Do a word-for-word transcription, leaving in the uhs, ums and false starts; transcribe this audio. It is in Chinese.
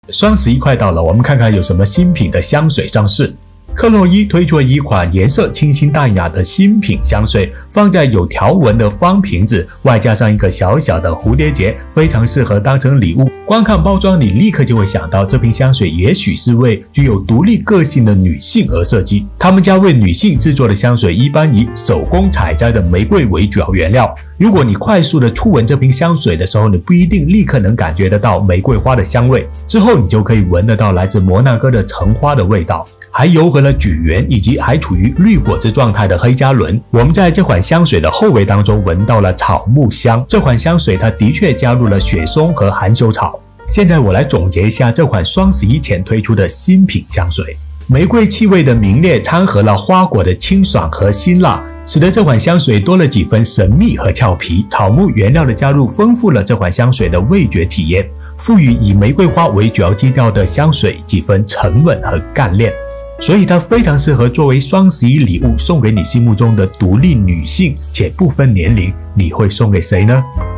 双十一快到了，我们看看有什么新品的香水上市。克洛伊推出了一款颜色清新淡雅的新品香水，放在有条纹的方瓶子，外加上一个小小的蝴蝶结，非常适合当成礼物。光看包装，你立刻就会想到这瓶香水也许是为具有独立个性的女性而设计。他们家为女性制作的香水一般以手工采摘的玫瑰为主要原料。如果你快速的触闻这瓶香水的时候，你不一定立刻能感觉得到玫瑰花的香味，之后你就可以闻得到来自摩纳哥的橙花的味道，还糅合了榉圆以及还处于绿果汁状态的黑加仑。我们在这款香水的后味当中闻到了草木香，这款香水它的确加入了雪松和含羞草。现在我来总结一下这款双十一前推出的新品香水。玫瑰气味的明烈掺和了花果的清爽和辛辣，使得这款香水多了几分神秘和俏皮。草木原料的加入丰富了这款香水的味觉体验，赋予以玫瑰花为主要基调的香水几分沉稳和干练。所以它非常适合作为双十一礼物送给你心目中的独立女性，且不分年龄。你会送给谁呢？